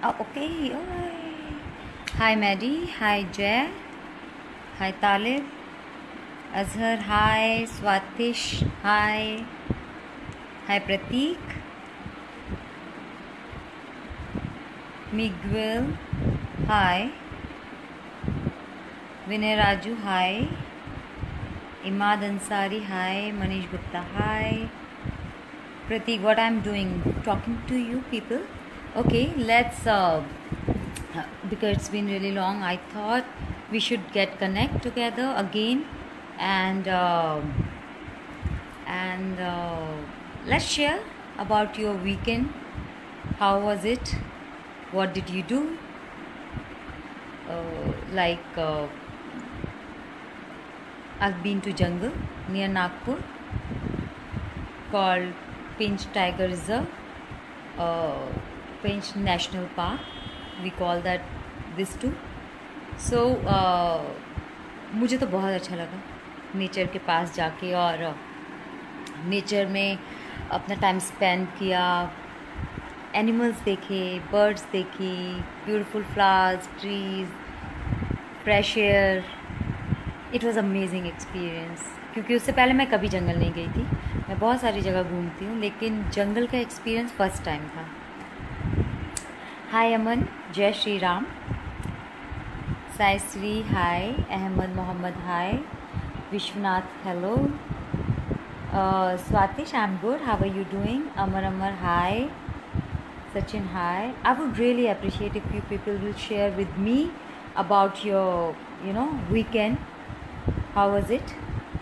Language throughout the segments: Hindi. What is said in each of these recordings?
Oh, okay. Hi, Maddie. Hi, Jay. Hi, Talib. Azhar. Hi, Swatish. Hi. Hi, Prateek. Miguel. Hi. Vinay Raju. Hi. Imad Ansari. Hi. Manish Gupta. Hi. Prateek, what I'm doing? Talking to you people. Okay, let's because it's been really long, I thought we should get connect together again and let's share about your weekend. How was it? What did you do? I've been to jungle near Nagpur called Pinch Tiger Reserve, Pinch National Park. We call that this too. So मुझे तो बहुत अच्छा लगा नेचर के पास जाके और नेचर में अपना टाइम स्पेंड किया. एनिमल्स देखे, बर्ड्स देखी, beautiful flowers, trees, fresh air. It was amazing experience. क्योंकि उससे पहले मैं कभी जंगल नहीं गई थी. मैं बहुत सारी जगह घूमती हूँ लेकिन जंगल का एक्सपीरियंस फर्स्ट टाइम था. हाय अमन, जय Shri Ram. Sai Shri hi. Ahmed Mohammed hi. Vishwanath hello. Swatish, I'm good. How are you doing? Amar, hi. Sachin, hi. I would really appreciate if you people will share with me about your, weekend. How was it?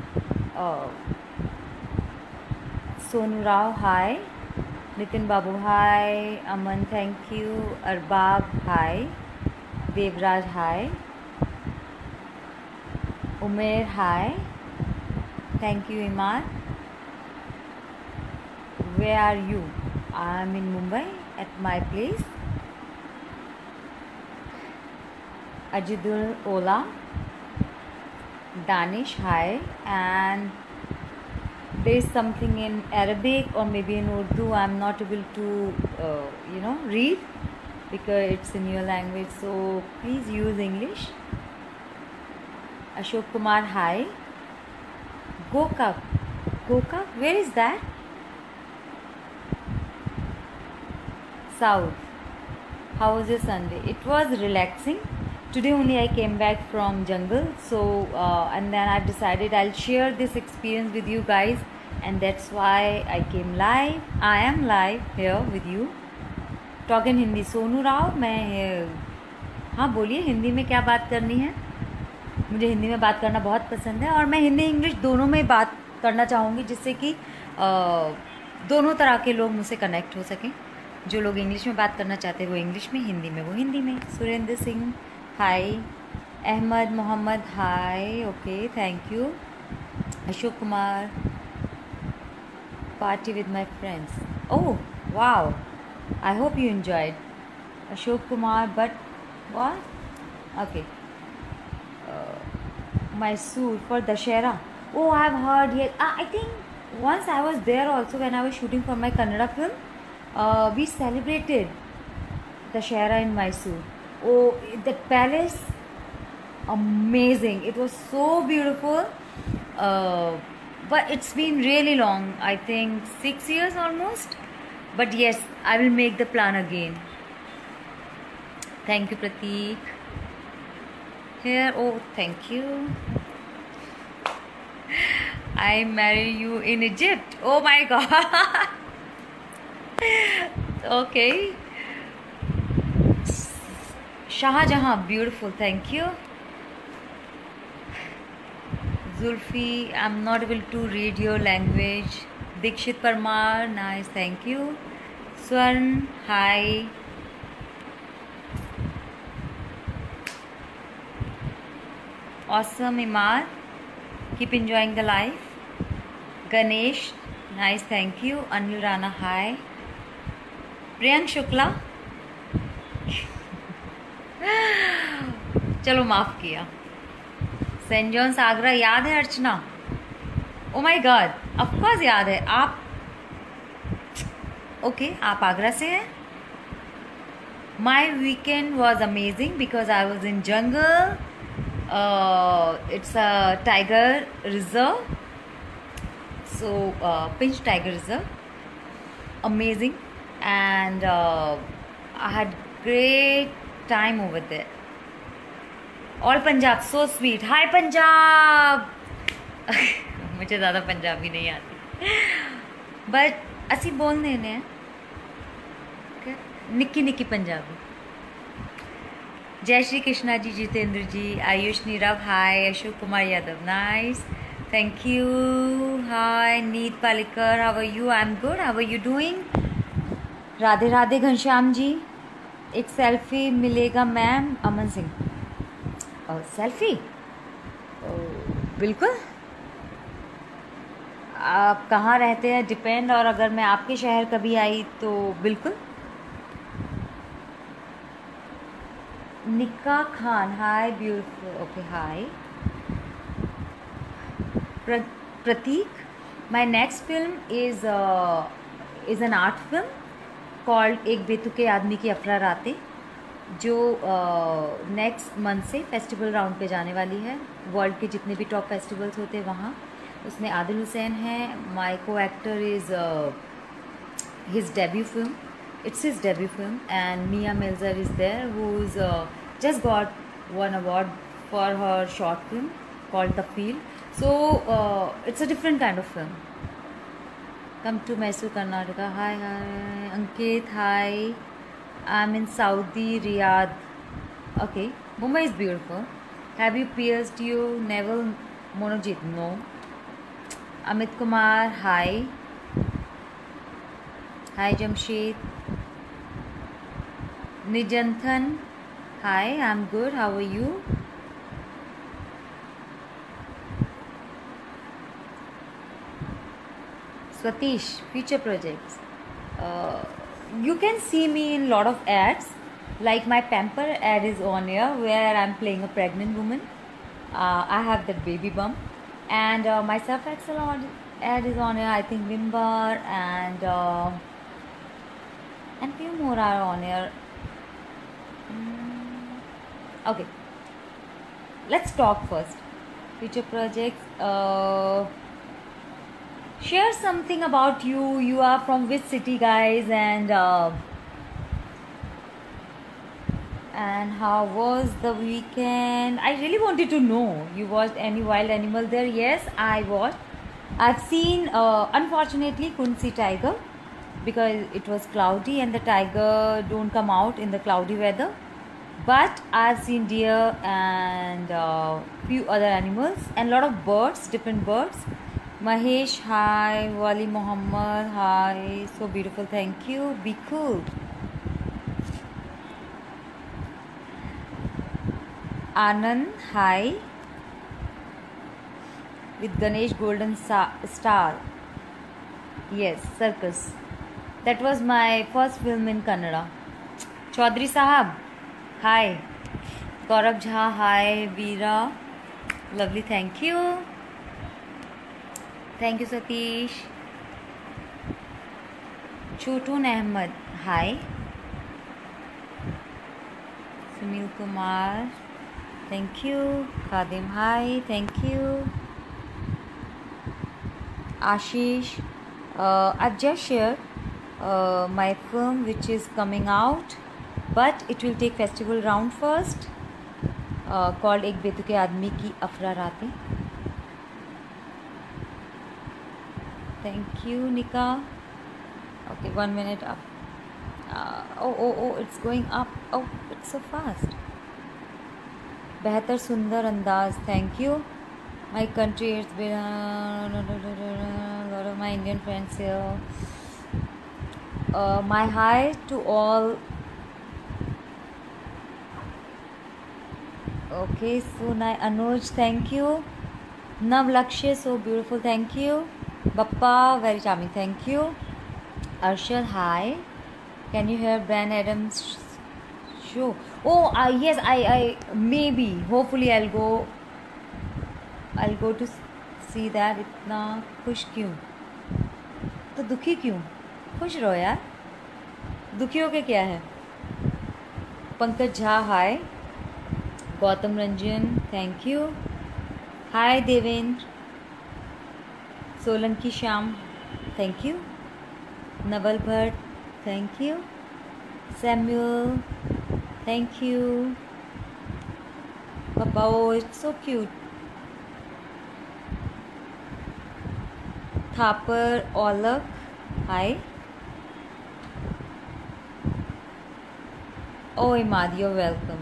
Sonu Rao, hi. Nitin Babu, hi. Aman, thank you. Arbab, hi. Devraj, hi. Umair, hi. Thank you, Iman. Where are you? I am in Mumbai at my place. Ajidul Ola. Danish, hi. And there is something in Arabic or maybe in Urdu. I am not able to, read because it's in your language. So please use English. Ashok Kumar, hi. Gokak. Gokak, where is that? South. How was your Sunday? It was relaxing. Today only I came back from jungle. So and then I decided I'll share this experience with you guys. And that's why I came live. I am live here with you. Talk in Hindi. Sonu Rao, मैं हाँ बोलिए हिंदी में क्या बात करनी है. मुझे हिंदी में बात करना बहुत पसंद है और मैं हिंदी इंग्लिश दोनों में बात करना चाहूँगी जिससे कि दोनों तरह के लोग मुझसे कनेक्ट हो सकें. जो लोग इंग्लिश में बात करना चाहते हैं वो इंग्लिश में, हिंदी में वो हिंदी में. Surendra Singh hi. Ahmed Mohammed hi. Okay, thank you. Ashok Kumar, party with my friends. Oh wow, I hope you enjoyed. Ashok Kumar, but what? Okay. Mysore for Dashera. Oh, I have heard. Yes, I think once I was there also when I was shooting for my Kannada film. We celebrated Dashera in Mysore. Oh, that palace, amazing. It was so beautiful. But it's been really long. I think 6 years almost. But yes, I will make the plan again. Thank you, Prateek. Here, oh, thank you. I marry you in Egypt. Oh my God. Okay. Shahjahan, beautiful. Thank you. Zulfi, I'm not able to read your language. Dikshit Parmar, nice. Thank you. Swarn, hi. Awesome, Imad. Keep enjoying the life. Ganesh, nice, thank you. Anil Rana, hi. Priyank Shukla. चलो माफ़ किया. सेंट जॉन्स आगरा याद है Archana? Oh my god, of course याद है. आप ओके, आप आगरा से हैं. My weekend was amazing because I was in jungle. It's a tiger reserve. So Pinch Tiger Reserve. Amazing. And I had great time over there. All Punjab, so sweet. Hi Punjab. मुझे ज़्यादा पंजाबी नहीं आती, बट असी बोलने ने निक्की निक्की पंजाबी. जय Shri Krishna ji, Jitendra ji, Ayush Nirav, hi. Ashok Kumar Yadav, nice, thank you. Hi Neet Palikar, how are you? I am good, how are you doing? Radhe Radhe Ghanshyam ji. एक सेल्फी मिलेगा मैम. अमन सिंह, सेल्फी बिल्कुल. आप कहाँ रहते हैं डिपेंड, और अगर मैं आपके शहर कभी आई तो बिल्कुल. Nika Khan, hi beautiful. Okay, hi. Prateek, my next film is an art film called एक बेतुके आदमी की अफरा रातें, जो नेक्स्ट मंथ से फेस्टिवल राउंड पे जाने वाली है. वर्ल्ड के जितने भी टॉप फेस्टिवल्स होते हैं वहाँ. उसमें आदिल हुसैन है. My co actor is his debut film. It's his debut film, and Mia Melzer is there, who's just got one award for her short film called The Field. So it's a different kind of film. Come to Mysore, Karnataka. Hi, hi. Ankit, hi. I'm in Saudi, Riyadh. Okay. Mumbai is beautiful. Have you pierced you? Neville Monojit? No. Amit Kumar, hi. Hi, Jamshed. Nijanthan, hi, I'm good, how are you? Swatish, future projects. You can see me in lot of ads, like my Pamper ad is on here where I'm playing a pregnant woman. I have that baby bump, and my Surf Excel ad is on here. I think Wimbar and few more are on here. Okay, let's talk first. Future projects. Share something about you. You are from which city, guys? And how was the weekend? I really wanted to know. You watched any wild animal there? Yes, I watched. I've seen. Unfortunately, couldn't see tiger because it was cloudy and the tiger don't come out in the cloudy weather. But I've seen deer and few other animals and lot of birds, different birds. Mahesh, hi. Wali Muhammad, hi. So beautiful, thank you. Be cool. Anand, hi. With Ganesh Golden Star. Yes, circus. That was my first film in Kannada. Chaudhary Sahab, hi. Gaurav Jha, hi. Veera, lovely, thank you. Thank you, Satish. Chotun Ahmed, hi. Sunil Kumar, thank you. Khadim, hi, thank you. Ashish, I've just shared my film which is coming out, but it will take festival round first, called एक बेतुके आदमी की अफरा रातें. Thank you, Nika. Okay, 1 minute up. Oh, it's going up. Oh, it's so fast. बेहतर सुंदर अंदाज, thank you. My country, it's been a lot of my Indian friends here. My hi to all. Okay, so Anuj, thank you. Nav Lakshya, so beautiful, thank you. Bappa, very charming, thank you. Arshad, hi. Can you hear Brian Adams' show? Oh, yes, I maybe, hopefully I'll go to see that. इतना खुश क्यों, तो दुखी क्यों? खुश रहो यार, दुखी हो के क्या है? Pankaj Jha hi, Gautam Ranjan thank you, hi Devendra, Solanki Shyam thank you, Naval Bhatt thank you, Samuel thank you, पापा oh it's so cute, Thapar Aulakh hi, oh Imad you welcome,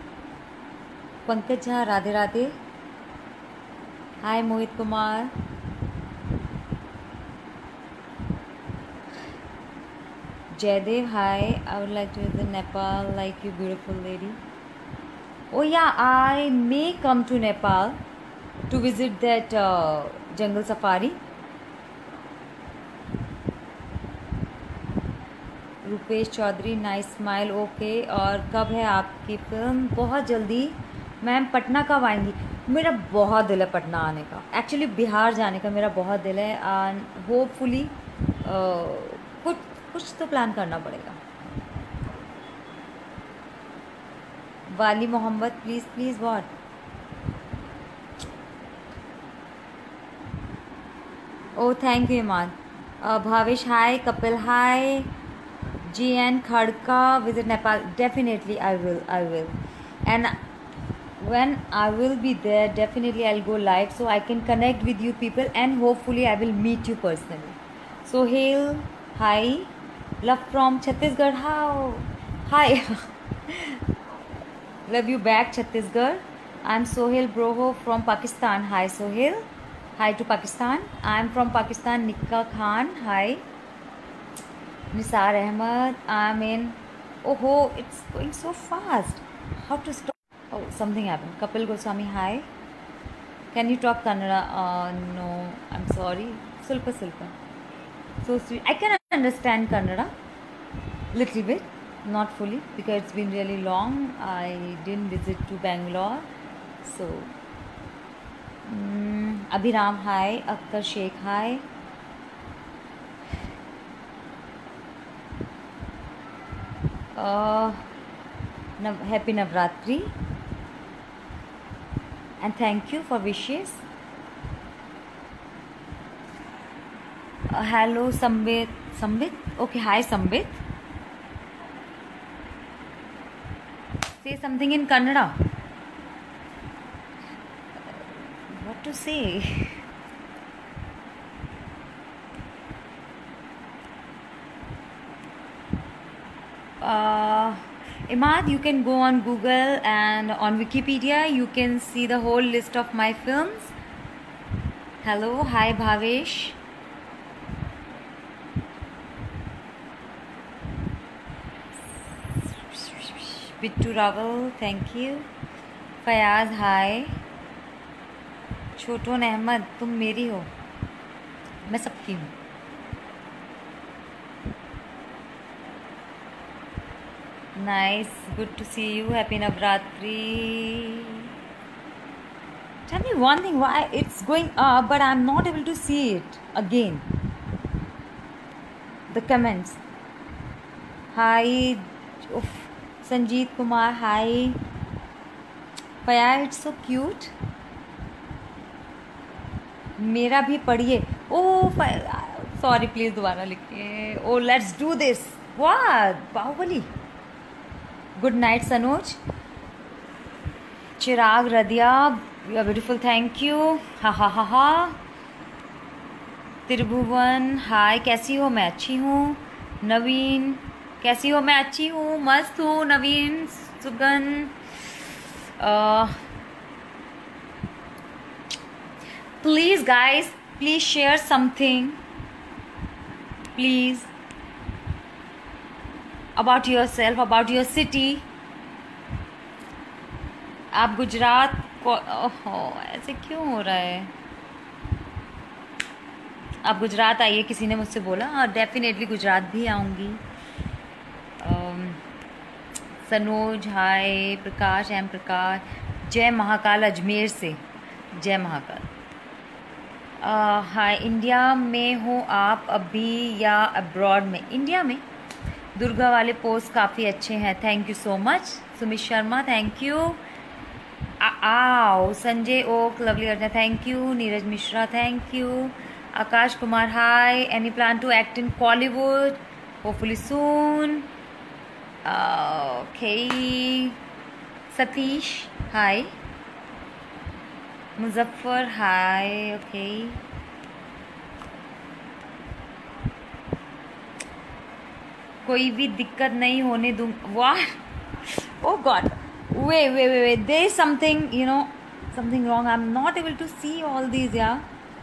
Pankaj Jha Radhe Radhe, hi Mohit Kumar, Jaydev hi, I would like to visit Nepal like you beautiful lady, oh yeah, I may come to Nepal to visit that jungle safari. Rupesh Chaudhary nice smile okay, और कब है आपकी फिल्म? बहुत जल्दी मैम। पटना कब आएंगी? मेरा बहुत दिल है पटना आने का, एक्चुअली बिहार जाने का मेरा बहुत दिल है, एंड होपफुली कुछ तो प्लान करना पड़ेगा। Wali Mohammed please please what? Oh thank you Iman. Bhavesh hi, Kapil hi, GN Khadka visit Nepal, definitely I will, and when I will be there definitely I'll go live so I can connect with you people and hopefully I will meet you personally. Sohail hi, love from Chhattisgarh, how hi love you back Chhattisgarh. I'm Sohail Broho from Pakistan. Hi Sohail, hi to Pakistan. I'm from Pakistan. Nikka Khan hi. Nisar Ahmed, I'm in. Oh, it's going so fast. How to stop? Oh, something happened. Kapil Goswami, hi. Can you talk Kannada? No, I'm sorry. Sulpa. So sweet. I can understand Kannada, little bit, not fully, because it's been really long. I didn't visit to Bangalore, so. Abhiram, hi. Akhtar Sheikh, hi. Happy Navratri and thank you for wishes. Hello Sambit, okay, hi Sambit, say something in Kannada. What to say? Imad, you can go on Google and on Wikipedia you can see the whole list of my films. Hello, hi Bhavesh. Bittu Raval, thank you. Fayaz, hi. Chhoton Ahmed, तुम मेरी हो, मैं सबकी हूँ. Nice, good to see you. Happy Navratri. Tell me one thing, why it's going up but I'm not able to see it again. The comments. Hi, Sanjeet Kumar, hi. Paya, it's so cute. मेरा भी पढ़िए. Oh, sorry, please दोबारा लिखिए. Oh, let's do this. What? Baahubali. Good night, Sanuj. Chirag Radhya, you are beautiful. Thank you. Ha. त्रिभुवन हाय, कैसी हो? मैं अच्छी हूँ. नवीन कैसी हो? मैं अच्छी हूँ, मस्त हूँ. नवीन Sugan. Please guys, please share something. Please. About yourself, about your city. आप गुजरात को, ओहो ऐसे क्यों हो रहा है? आप गुजरात आइए, किसी ने मुझसे बोला, और डेफिनेटली गुजरात भी आऊँगी. सनोज हाय. प्रकाश एम प्रकाश, जय महाकाल अजमेर से. जय महाकाल. हाय. इंडिया में हो आप अभी या अब्रॉड में? इंडिया में. दुर्गा वाले पोस्ट काफ़ी अच्छे हैं, thank you so much. Sumit Sharma thank you. आओ Sanjay okay lovely Archana thank you. Neeraj Mishra thank you. Akash Kumar hi. Any plan to act in Bollywood? Hopefully soon. Okay. Satish hi. Muzaffar hi. Okay कोई भी दिक्कत नहीं होने दूँ। वाह oh god wait there is something something wrong. I'm not able to see all these. Yeah,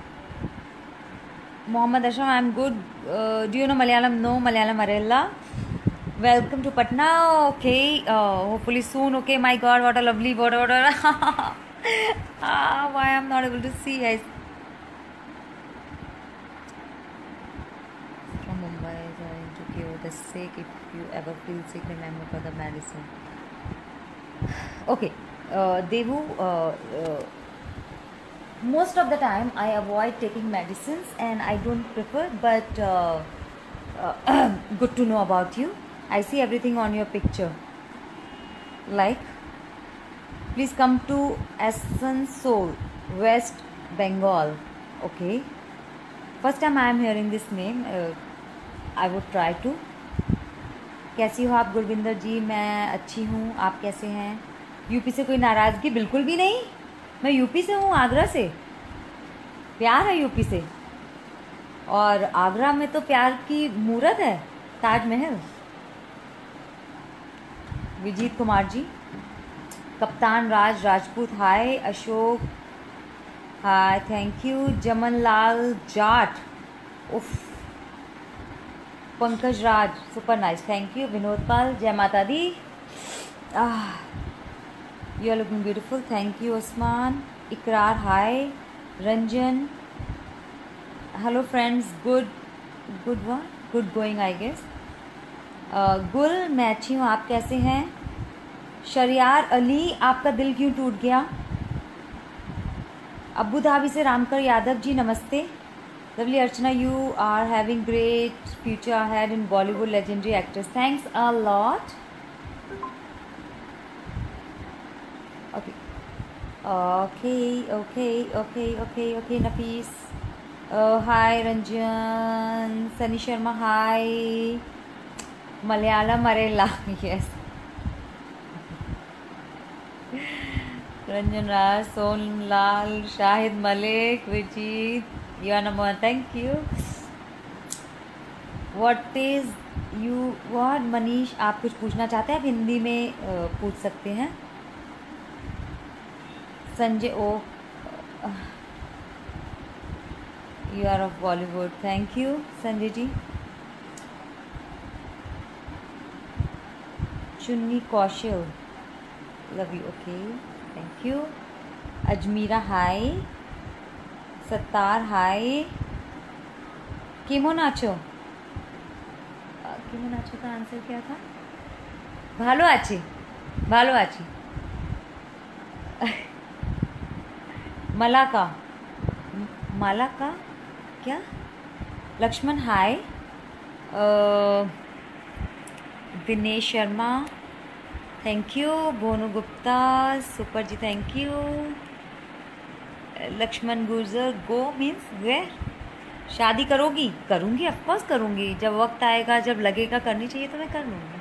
Mohammad Ashram, I'm good. Do you know Malayalam? No, Malayalam Arella. Welcome to Patna. Okay, hopefully soon. Okay, my God, what a lovely word. Why I'm not able to see, guys. From Mumbai, to cure the sick. If you ever feel sick, remember for the medicine. Okay, Devu, most of the time I avoid taking medicines and I don't prefer, but good to know about you. I see everything on your picture. Like, please come to Asansol, West Bengal. Okay, first time I am hearing this name. I would try to. कैसी हो आप गुरविंदर जी? मैं अच्छी हूँ, आप कैसे हैं? यूपी से कोई नाराज़गी? बिल्कुल भी नहीं, मैं यूपी से हूँ, आगरा से। प्यार है यूपी से, और आगरा में तो प्यार की मूरत है, ताजमहल। विजीत कुमार जी, कप्तान Raj Rajput hi. Ashok hi thank you. Jaman Lal Jat उफ। Pankaj Raj super nice thank you. Vinod Pal जय माता दी। You are looking beautiful thank you. Usman Ikrar hi. Ranjan hello friends. Good going I guess. Gul मैं अच्छी हूँ, आप कैसे हैं? शरियार अली आपका दिल क्यों टूट गया? अबू धाबी से रामकर यादव जी नमस्ते। Lovely Archana, you are having great future ahead in Bollywood legendary actress. Thanks a lot. Okay, Nafis. Hi Ranjan. Sunny Sharma, hi. Malayalam Arella, yes. Ranjan Raj, Son Lal, Shahid Malik, Vijit. You are number one. Thank you. What Manish आप कुछ पूछना चाहते हैं? आप हिंदी में पूछ सकते हैं। Sanjay oh you are of Bollywood thank you Sanjay ji. Chunni Kaushal love you okay thank you. Ajmeera hi. Sattar hi. केमो नाचो का आंसर क्या था? भालो आची मलाका क्या? Laxman hi. Dinesh Sharma thank you. Bonu Gupta super ji thank you. Laxman Gurjar go means where? शादी करोगी? करूँगी, ऑफकोर्स करूँगी, जब वक्त आएगा, जब लगेगा करनी चाहिए तो मैं कर लूँगी।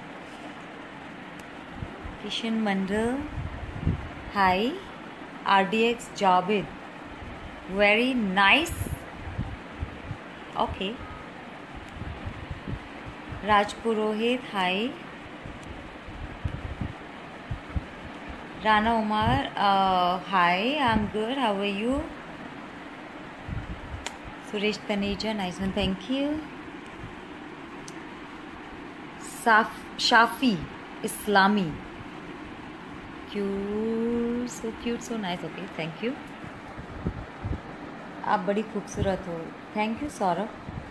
Kishan Mandal hi. RDX Javed very nice okay. Rajpurohit hi. Rana Umar hi I am good how are you? Suresh Taneja nice one thank you. Shafi Islami cute so nice okay thank you. आप बड़ी खूबसूरत हो थैंक यू सौरभ।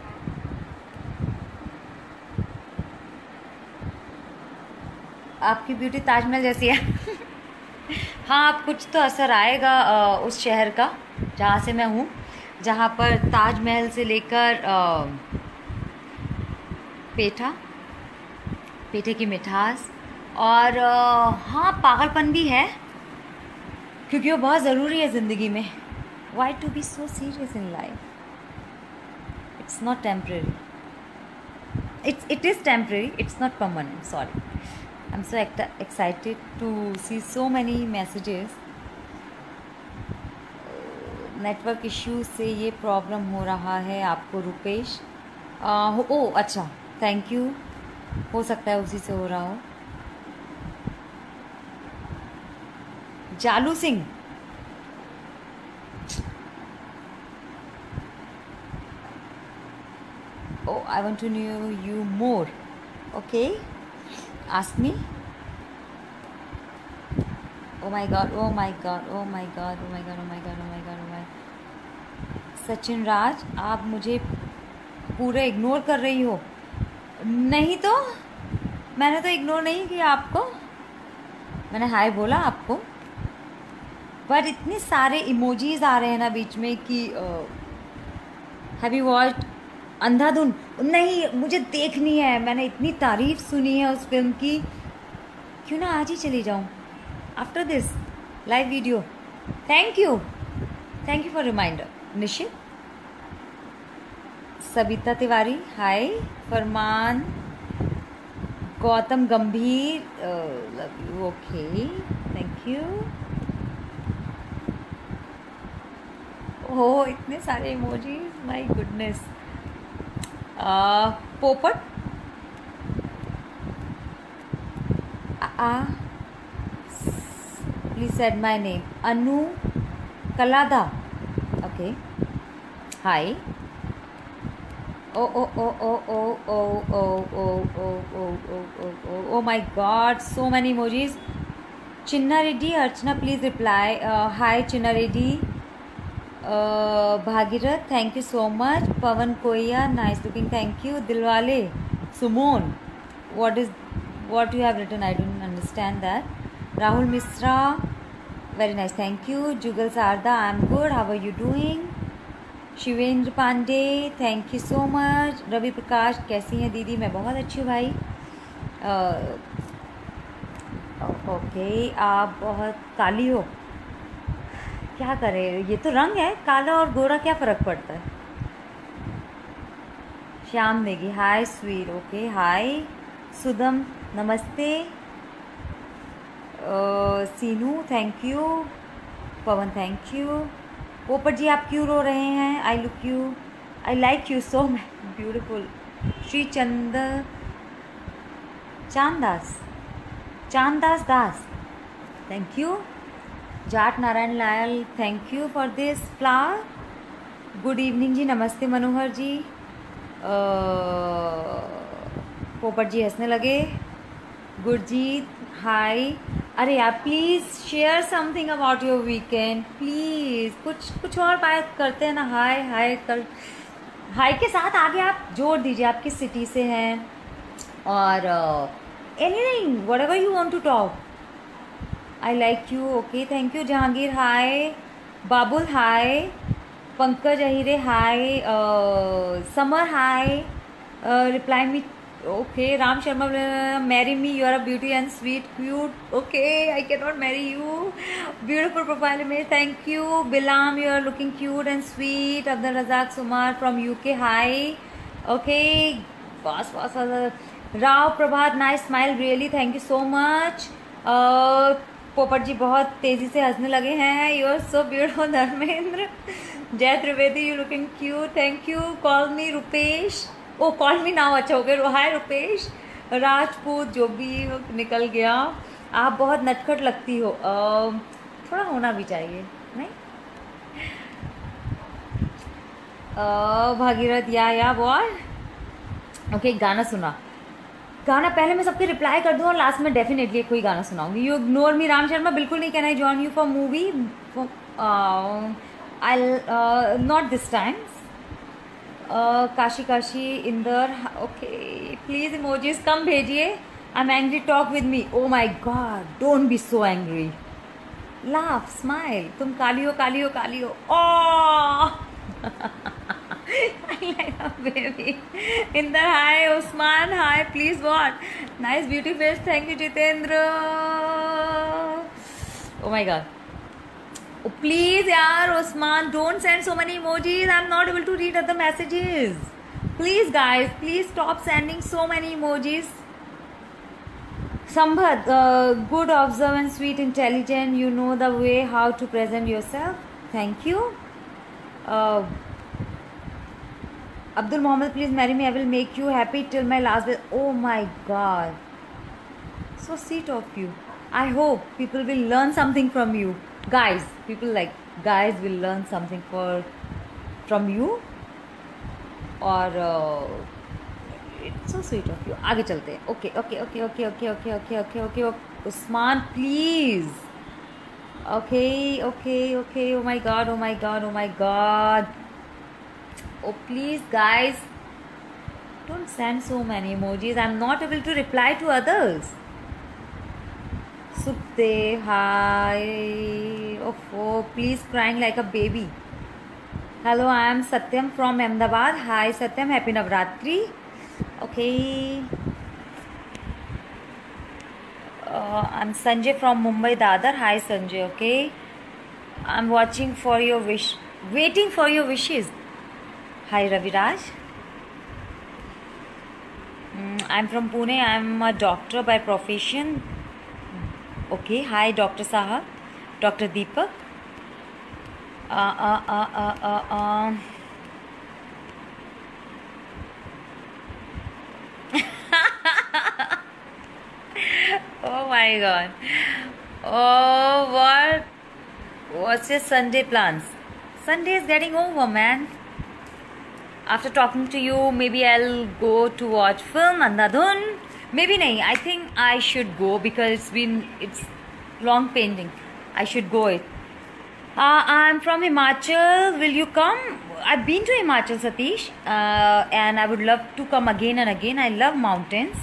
आपकी ब्यूटी ताजमहल जैसी है। हाँ अब कुछ तो असर आएगा उस शहर का जहाँ से मैं हूँ, जहाँ पर ताजमहल से लेकर पेठा पेठे की मिठास और हाँ पागलपन भी है, क्योंकि वो बहुत ज़रूरी है ज़िंदगी में. Why to be so serious in life? It's not temporary. It is temporary, it's not permanent. Sorry, I'm so excited to see so many messages. Network issues से ये प्रॉब्लम हो रहा है आपको रुपेश. ओ अच्छा, थैंक यू. हो सकता है उसी से हो रहा हो. जालू Singh, oh I want to know you more. Okay, ask me. Oh my god, oh my god, oh my god, oh my god, oh my god, oh my god, oh my. Sachin राज, आप मुझे पूरे इग्नोर कर रही हो. नहीं तो मैंने तो इग्नोर नहीं किया आपको. मैंने हाय बोला आपको, पर इतने सारे इमोजीज आ रहे हैं ना बीच में कि हैव यू वॉच्ड अंधाधुन? नहीं, मुझे देखनी है. मैंने इतनी तारीफ सुनी है उस फिल्म की, क्यों ना आज ही चली जाऊँ after this live video. Thank you for reminder. Nishit, Sabita Tiwari hi. Farman, Gautam Gambhir love you. Okay, thank you. Oh इतने सारे emojis, my goodness. Popat, please said my name. Anu Kalada, okay. Hi. Oh oh oh oh oh oh oh oh oh oh oh oh my god, so many emojis. Chinna Reddy, Archana please reply. Hi Chinna Reddy. Bhagirath, thank you so much. Pawan Koya, nice looking, thank you. Dilwale, Sumon, what you have written, I don't understand that. Rahul Misra, very nice, thank you. Jugal Sarda, I'm good, how are you doing? Shivendra Pandey, thank you so much. Ravi Prakash, कैसी हैं दीदी? मैं बहुत अच्छी हूँ भाई. ओके, आप बहुत काली हो. क्या करें, ये तो रंग है. काला और गोरा क्या फ़र्क पड़ता है. Shyam Negi, hi sweet. Okay, hi. Sudam, नमस्ते. Seenu, thank you. Pavan, thank you. Popat ji, आप क्यों रो रहे हैं? I look you, I like you so beautiful. Shri Chandas Das, thank you. Jat Narayan Lal, thank you for this flower. Good evening ji, नमस्ते मनोहर जी. पोपट जी हंसने लगे. गुरजीत, हाय. अरे यार please share something about your weekend please. कुछ और बात करते हैं ना. हाय हाय कर, हाय के साथ आगे आप जोड़ दीजिए आप किस सिटी से हैं, और anything whatever you want to talk. I like you. Okay, thank you. Jahangir, hi. Babul, hi. Pankaj Ahire, hi. Samar, hi. Reply me. Okay. Ram Sharma, marry me, you are a beauty and sweet cute. Okay, I can not marry you. Beautiful profile image, thank you. Bilam, you are looking cute and sweet. Abdul Razak Sumar from UK, hi. Okay, बस. Rao Prabhat, nice smile, really thank you so much. Popat ji बहुत तेज़ी से हंसने लगे हैं. You are so beautiful. Dharmendra, Jay Trivedi, you looking cute, thank you. Call me Rupesh. Oh call me now, अच्छा हो गया. हाय रुपेश. राजपूत, जो भी निकल गया. आप बहुत नटखट लगती हो. थोड़ा होना भी चाहिए नहीं. भागीरथ, या वॉट. ओके, गाना सुना. गाना पहले मैं सबके रिप्लाई कर दूँ और लास्ट में डेफिनेटली कोई गाना सुनाऊंगी. You ignore me. Ram Sharma, बिल्कुल नहीं. Can I join you for movie? I not this time. Kashi Inder, okay. Please emojis कम भेजिए. I am angry, talk with me. Oh my god, don't be so angry. Laugh, smile. तुम काली हो. ओह Like a baby. Inder, hi. Usman, hi. Please what? Nice beauty face. Thank you, Jitendra. Oh my god. Oh, please, yaar, Usman, don't send so many emojis. I'm not able to read other messages. Please, guys, please stop sending so many emojis. Sambhat, good, observant, sweet, intelligent. You know the way how to present yourself. Thank you. Abdul Mohammed, please marry me. I will make you happy till my last breath. Oh my God. So sweet of you. I hope people will learn something from you. Guys, people like guys will learn something from you. और it's so sweet of you. आगे चलते हैं. Okay. Usman, please. Okay. Oh my God. Oh, please, guys. Don't send so many emojis. I'm not able to reply to others. Subde, hi. Oh, please, crying like a baby. Hello, I am Satyam from Ahmedabad. Hi, Satyam. Happy Navratri. Okay. I'm Sanjay from Mumbai, Dadar. Hi, Sanjay. Okay. I'm waiting for your wishes. Hi, Raviraj. I'm from Pune. I'm a doctor by profession. Okay. Hi, Dr. Saha. Dr. Deepak. Oh my God. Oh, what's your Sunday plans? Sunday is getting over, man. After talking to you, maybe I'll go to watch film Andhadhun. Maybe nahi. I think I should go because it's long pending. I should go it. I'm from Himachal. Will you come? I've been to Himachal, Satish, and I would love to come again and again. I love mountains.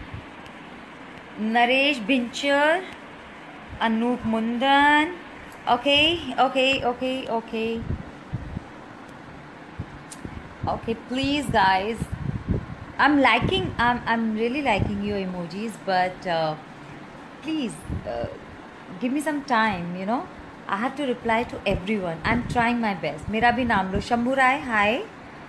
Naresh Binchar, Anoop Mundan. Okay. Okay, please, guys. I'm really liking your emojis, but please give me some time. I have to reply to everyone. I'm trying my best. Mera bhi naam lo. Shambhu Rai, hi.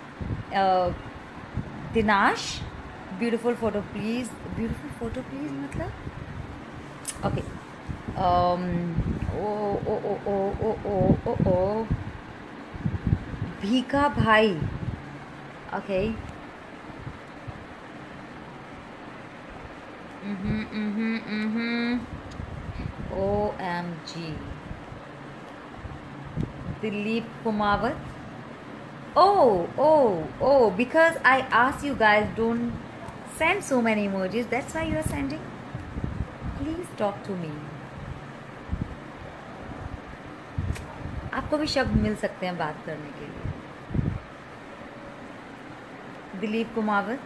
Dinash, beautiful photo, please. Beautiful photo, please. Matlab. Okay. Bhika Bhai. Okay. OMG. Dilip Kumawat. Oh, because I asked you guys don't send so many emojis. That's why you are sending. Please talk to me. आपको भी शब्द मिल सकते हैं बात करने के लिए. दिलीप कुमावत.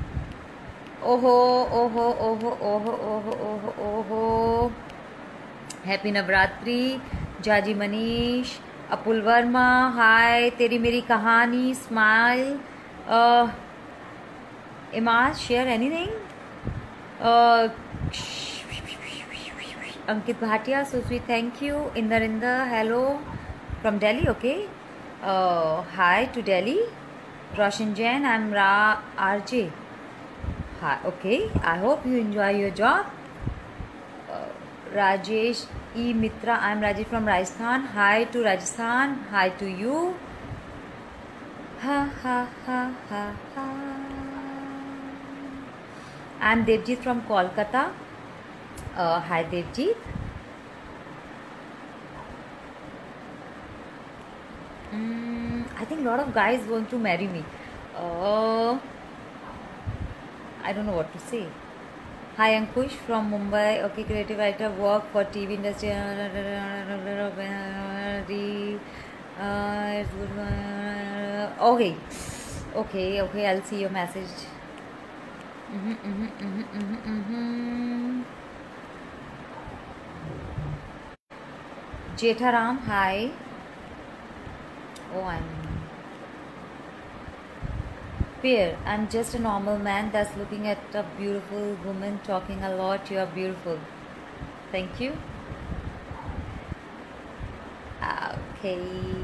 ओहो. हैप्पी नवरात्रि. जाजी मनीष. अपुल वर्मा, हाय. तेरी मेरी कहानी, smile. Imaj, share anything. Ankit Bhatia, so sweet, thank you. Inda, hello from Delhi. Okay. Hi to Delhi. Roshan Jain, I'm RJ. Hi. Okay, I hope you enjoy your job. Rajesh E. Mitra, I'm Rajesh from Rajasthan. Hi to Rajasthan. Hi to you. Ha. I'm Devjit from Kolkata. Hi Devjit. I think a lot of guys want to marry me. I don't know what to say. Hi Ankush from Mumbai. Okay, creative writer, work for TV industry. Okay, I'll see your message. Jetharam, hi. pair. I'm just a normal man that's looking at a beautiful woman talking a lot. You are beautiful. Thank you. Okay.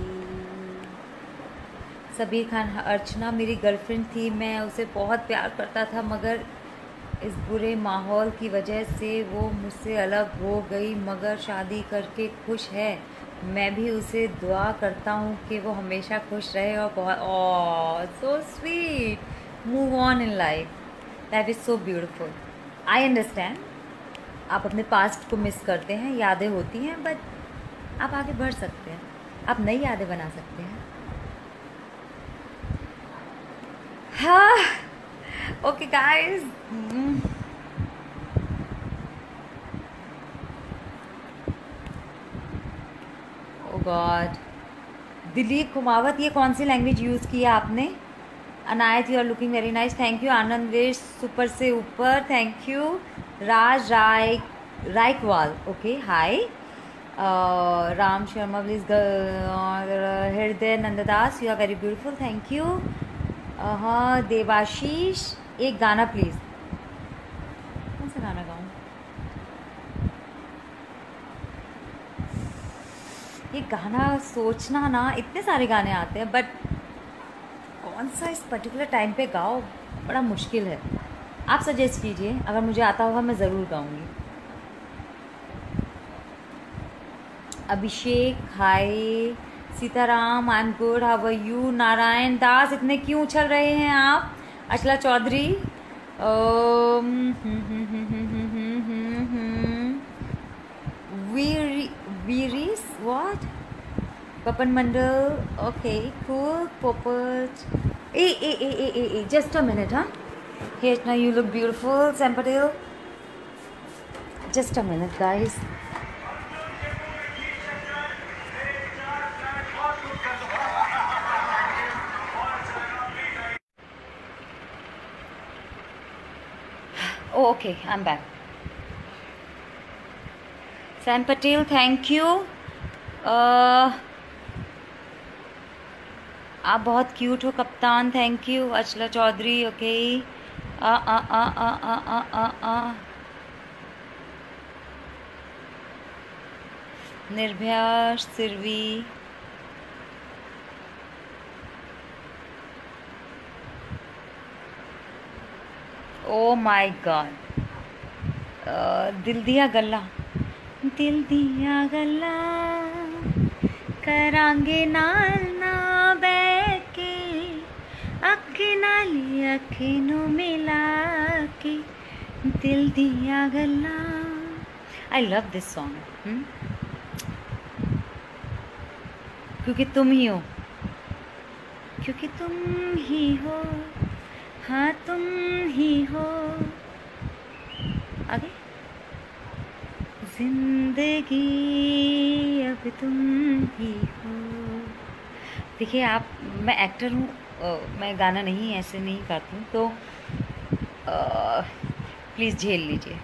Sabir Khan, Archana मेरी गर्लफ्रेंड थी, मैं उसे बहुत प्यार करता था, मगर इस बुरे माहौल की वजह से वो मुझसे अलग हो गई, मगर शादी करके खुश है। मैं भी उसे दुआ करता हूँ कि वो हमेशा खुश रहे और बहुत so sweet. Move on in life, life is so beautiful. I understand आप अपने पास्ट को मिस करते हैं, यादें होती हैं, बट आप आगे बढ़ सकते हैं, आप नई यादें बना सकते हैं। हाँ, okay guys. Oh god, Dilip Kumawat, ये कौन सी लैंग्वेज यूज़ किया आपने? Anayat, you are looking very nice, thank you. Anand Vesh, super से ऊपर, thank you. Raj Raikwal, okay, hi. Ram Sharma please, Hriday Nanddas, you are very beautiful, thank you. हाँ, देवाशीष, एक गाना प्लीज़। कौन सा गाना गाऊँ? ये गाना सोचना ना, इतने सारे गाने आते हैं, बट कौन सा इस पर्टिकुलर टाइम पे गाओ, बड़ा मुश्किल है। आप सजेस्ट कीजिए, अगर मुझे आता होगा मैं ज़रूर गाऊंगी। Abhishek, hi. Sitaram, I am good, how are you? Narayan Das, इतने क्यों उछल रहे हैं आप? अचला चौधरी, वीरीस, what? Papan Mandal, okay, cool. Popat, ए, जस्ट अ मिनट, हाँ। Here, you look beautiful, Sam Patel. Just a minute, guys. Oh, okay, I'm back. Sam Patel, thank you. आप बहुत क्यूट हो कप्तान, thank you. Achala Chaudhary, okay. Nirbhaya Sirvi, oh my god. दिल दिया गल्ला, दिल दिया गल्ला करांगे नाल ना बैके, अखे नाली अखे नू मिला के, दिल दिया गल्ला। आई लव दिस सॉन्ग, क्योंकि तुम ही हो, क्योंकि तुम ही हो, हाँ तुम ही हो। आगे, जिंदगी अब तुम ही हो। देखिए आप, मैं एक्टर हूँ, मैं गाना नहीं ऐसे नहीं गाती हूँ, तो प्लीज़ झेल लीजिए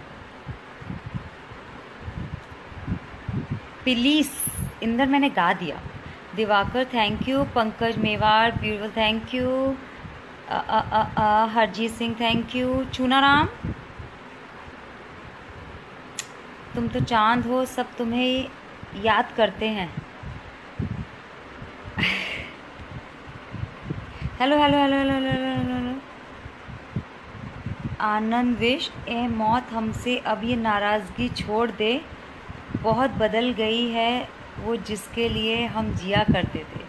प्लीज़। इंदर मैंने गा दिया। Diwakar, thank you. Pankaj Mewar, beautiful, thank you. Harjeet Singh, thank you. Chunaram, तुम तो चांद हो, सब तुम्हें याद करते हैं। Hello hello hello hello hello hello. Anand Vish, ए मौत हमसे अब ये नाराज़गी छोड़ दे, बहुत बदल गई है वो जिसके लिए हम जिया करते थे।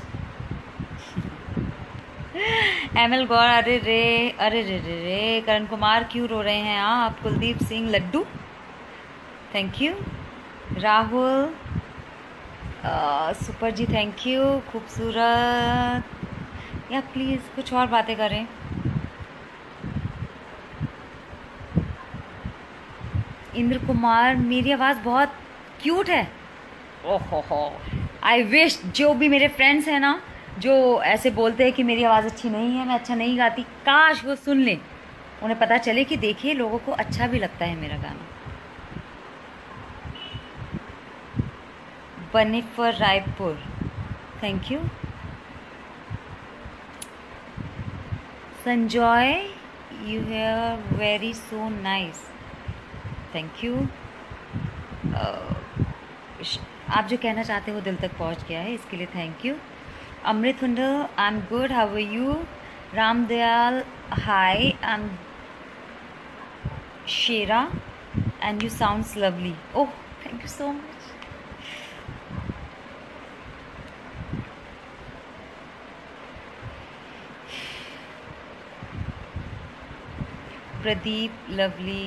एमएल गौर, अरे रे अरे रे रे रे। करण कुमार, क्यों रो रहे हैं आप? Kuldeep Singh, Laddu, thank you. Rahul, super ji, thank you. खूबसूरत, या प्लीज़ कुछ और बातें करें। इंद्र कुमार, मेरी आवाज़ बहुत क्यूट है। ओहो हो, आई विश जो भी मेरे फ्रेंड्स हैं ना, जो ऐसे बोलते हैं कि मेरी आवाज़ अच्छी नहीं है, मैं अच्छा नहीं गाती, काश वो सुन लें, उन्हें पता चले कि देखिए लोगों को अच्छा भी लगता है मेरा गाना। Banifar Raipur, thank you. Sanjoy, you hair very so nice, thank you. आप जो कहना चाहते हो दिल तक पहुंच गया है, इसके लिए thank you. Amrit Hundal, I am good, how are you? Ramdayal, hi, I am Shera and you sounds lovely. Oh, thank you so much. Pradeep, lovely.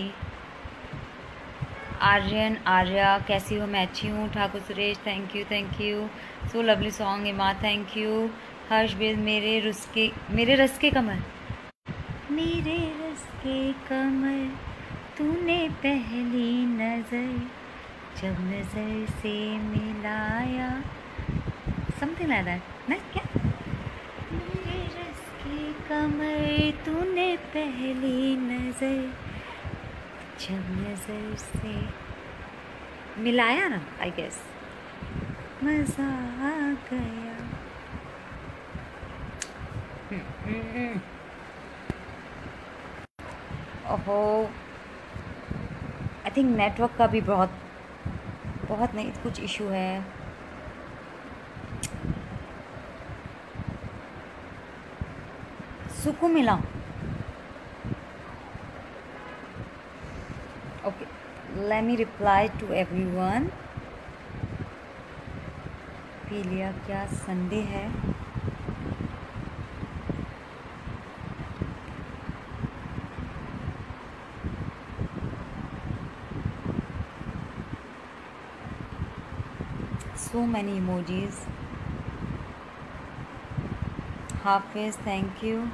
Aryan, Arya, कैसी हो? मैं अच्छी हूँ। Thakur Suresh, thank you, so lovely song. इमा, थैंक यू। हर्ष बिल, मेरे रस के कमर, मेरे रस के कमर, तूने पहली नज़र जब नज़र से मिलाया, समथिंग लाइक दैट ना क्या? मेरे रस के कमर, तूने पहली नज़र जब नज़र से मिलाया ना, आई गेस मज़ा आ गया। ओहो, आई थिंक नेटवर्क का भी बहुत नहीं, कुछ इशू है। सुकू मिला, okay, let me reply to everyone. पी लिया क्या? संडे है। So many emojis. Hafiz, thank you.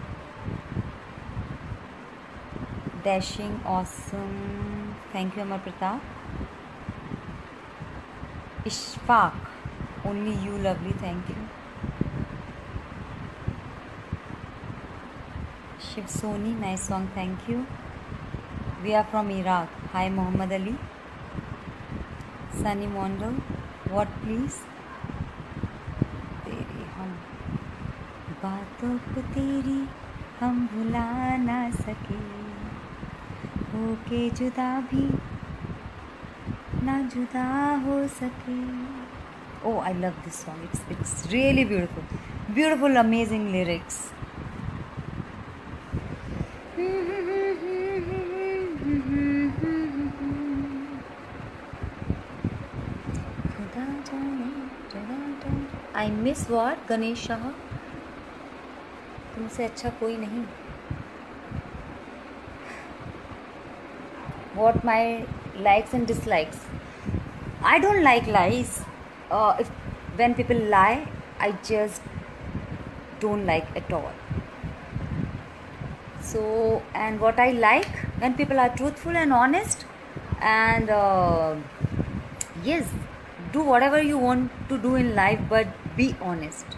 Dashing, awesome, thank you. Amar Pratap. Ishfaq, only you lovely, thank you. Shiv Soni, nice song, thank you. We are from Iraq. Hi Muhammad Ali. Sunny Mondal, what please? तेरी हम बातों को तेरी हम भुला ना सके, होके जुदा भी ना जुदा हो सके। Oh, I love this song. It's really beautiful, amazing lyrics. I miss what? Ganesh Shah, तुमसे अच्छा कोई नहीं। What my likes and dislikes? I don't like lies. When people lie, I just don't like at all. So, and what I like, when people are truthful and honest, and yes, do whatever you want to do in life, but be honest.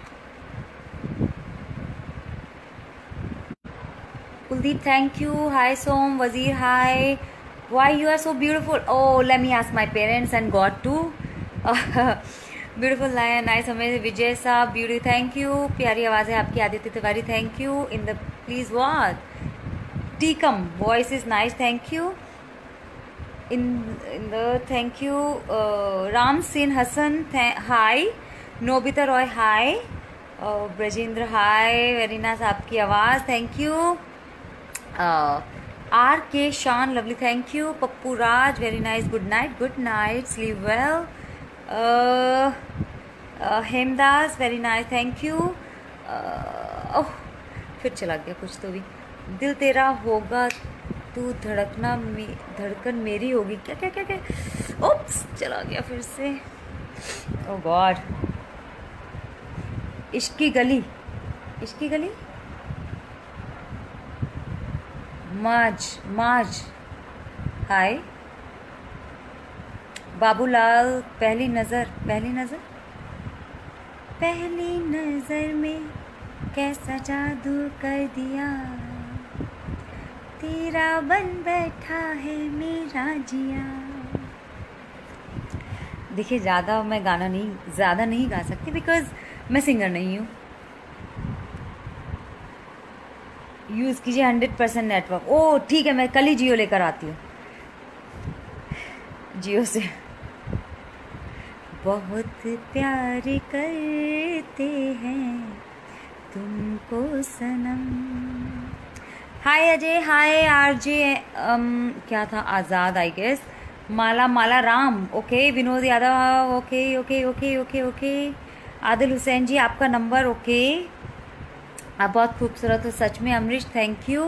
Kuldeep, thank you. Hi Som, Wazir, hi. Why you are so beautiful? Oh, let me ask my parents and God too. Beautiful lion, nice, amazing. Vijay Saab, beauty, thank you. प्यारी आवाज़ है आपकी। Aditya Tiwari, thank you. In the please what? Tikam, voice is nice, thank you. In the thank you. Ram Sin Hassan, hi. Nobita Roy, hi. Brajendra, hi. Very nice आपकी आवाज़, thank you. R K Shan, lovely, thank you. Pappu Raj, very nice, good night, sleep well. Hemdas, very nice, thank you. Oh, फिर चला गया कुछ तो भी। दिल तेरा होगा तू धड़कन मेरी होगी, क्या ओप्स, चला गया फिर से। Oh God. इश्क की गली माज, हाय। बाबूलाल, पहली नज़र में कैसा जादू कर दिया, तेरा बन बैठा है मेरा जिया। देखिए, ज़्यादा मैं ज़्यादा नहीं गा सकती बिकॉज़ मैं सिंगर नहीं हूँ। यूज़ कीजिए 100% नेटवर्क। ओ ठीक है, मैं कल ही जियो लेकर आती हूँ, जियो से। बहुत प्यार करते हैं तुमको सनम। हाय अजय, हाय आरजे, क्या था, Azad I guess, Mala Mala Ram, okay, Vinod Yadav, okay okay okay okay okay, Adil Hussain ji आपका नंबर, ओके, आप बहुत खूबसूरत हो सच में। Amrish thank you.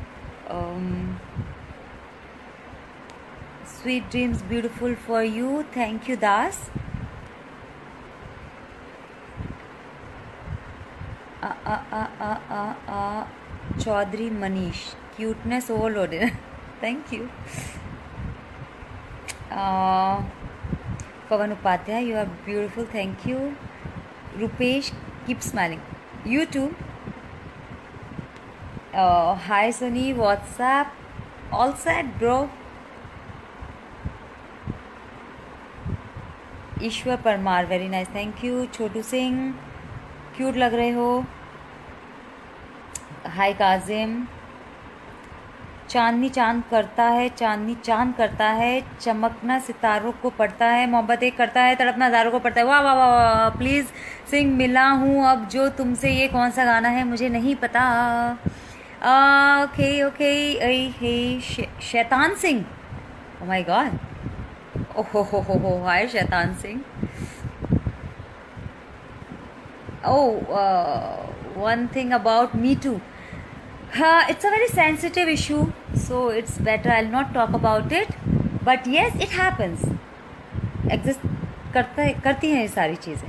Sweet dreams beautiful for you, thank you Das. Chaudhary Manish, cuteness overloaded, thank you. Pawan Upadhyay, you are beautiful, thank you. Rupesh, keep smiling, you too. Hi Sunny, what's up, all set bro. Ishwar Parmar, very nice, thank you. Chhotu Singh, cute लग रहे हो। हाय काजिम, चांदनी चांद करता है, चांदनी चांद करता है, चमकना सितारों को पड़ता है, मोहब्बत एक करता है, तड़पना हजारों को पड़ता है। वाह वाह वाह वाह, प्लीज़ सिंग, मिला हूँ अब जो तुमसे, ये कौन सा गाना है मुझे नहीं पता। Okay okay, hey Shaitan Singh, O my God, ओहो हाय Shaitan Singh. One thing about Me Too. It's a very sensitive issue, so it's better I'll not talk about it. But yes, it happens. Exist करती हैं ये सारी चीज़ें,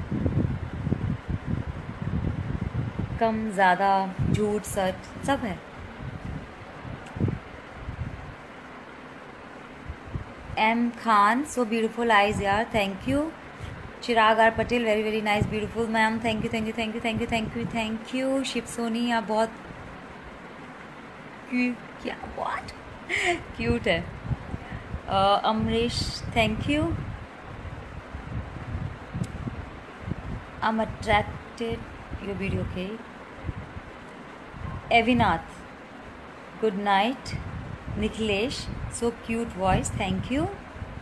कम ज़्यादा, झूठ सच सब है। M Khan, so beautiful eyes यार, thank you. Chirag R Patel, very very nice, beautiful ma'am, thank you thank you thank you thank you thank you thank you. Shiv Soni, आप बहुत क्या व्हाट क्यूट है। Amrish, thank you. I am attracted your video, okay. एविनाथ, good night. Nikhilesh, so cute voice, thank you.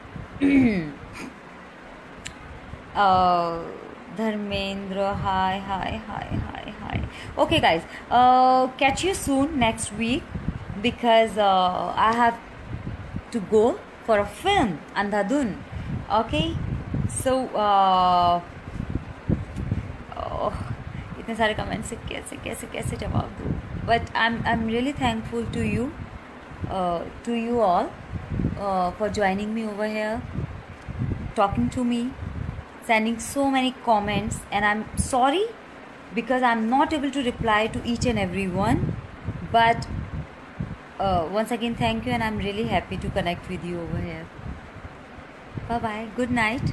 Dharmendra, hi, hi, hi, hi, hi. Okay, guys, catch you soon next week because I have to go for a film, Andhadhun. Okay, so इतने सारे कमेंट्स से कैसे कैसे कैसे जवाब दूँ, but I'm really thankful to you all for joining me over here, talking to me, sending so many comments, and I'm sorry because I'm not able to reply to each and every one, but once again thank you, and I'm really happy to connect with you over here. Bye bye, good night.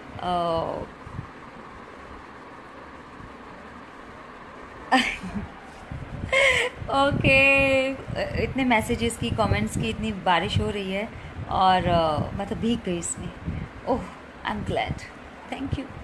Okay, इतने मैसेजेस की, कमेंट्स की इतनी बारिश हो रही है और मैं तो भीग गई इसमें। Oh, I am glad, thank you.